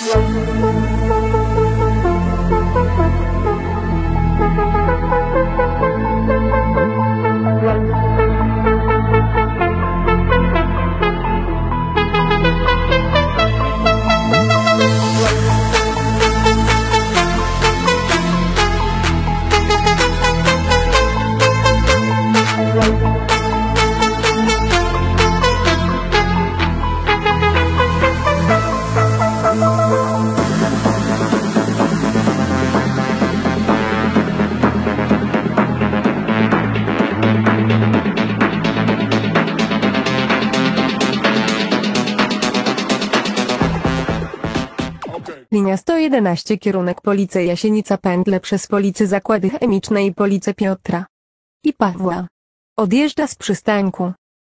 Linia 111 kierunek Police Jasienica Pętla przez Police Zakłady Chemiczne i Police Piotra i Pawła. Odjeżdża z przystanku.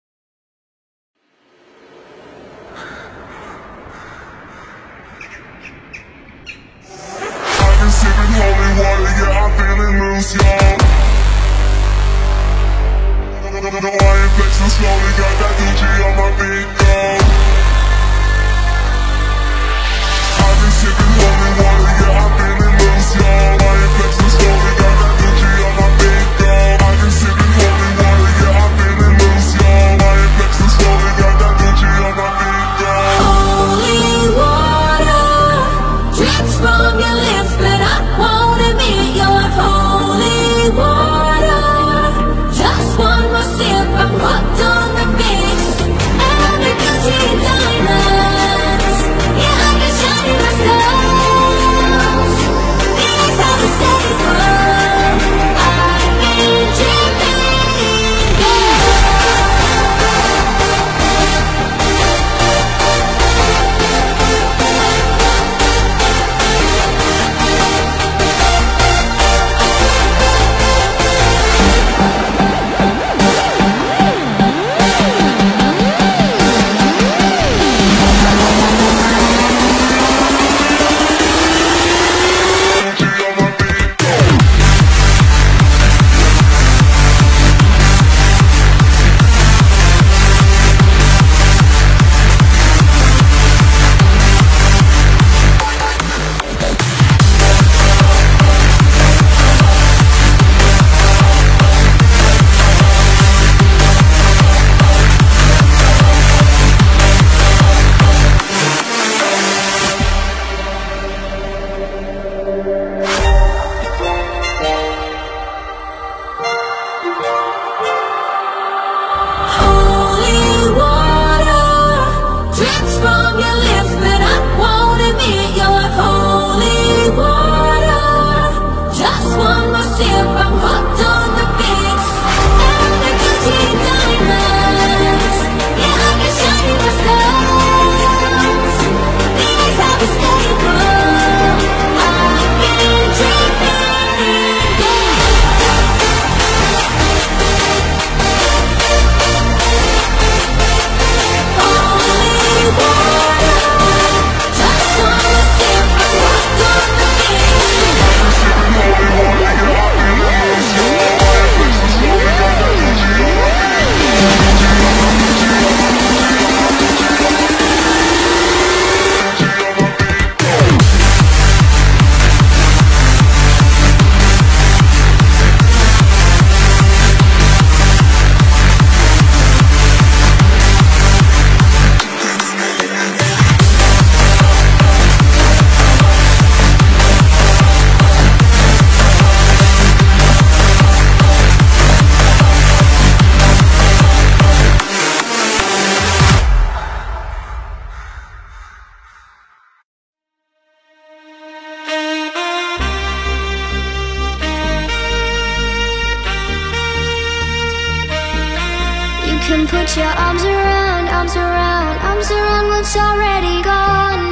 can put your arms around, arms around, arms around what's already gone.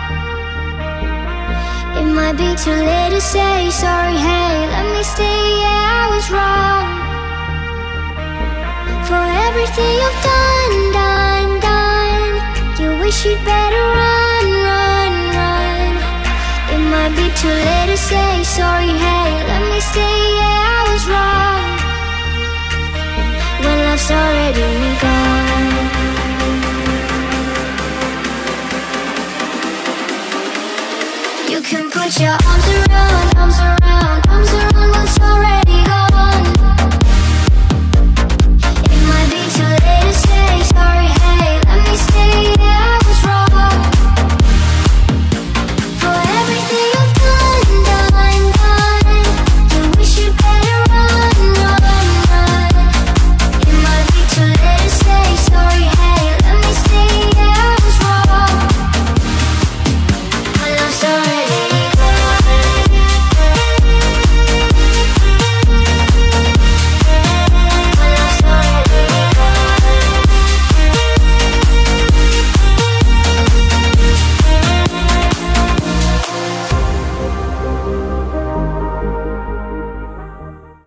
It might be too late to say sorry, hey, let me stay, yeah, I was wrong. For everything you've done, done, done, you wish you'd better run, run, run. It might be too late to say sorry, hey, let me stay, yeah, I was wrong. When love's already gone. can put your arms around, arms around, arms around what's already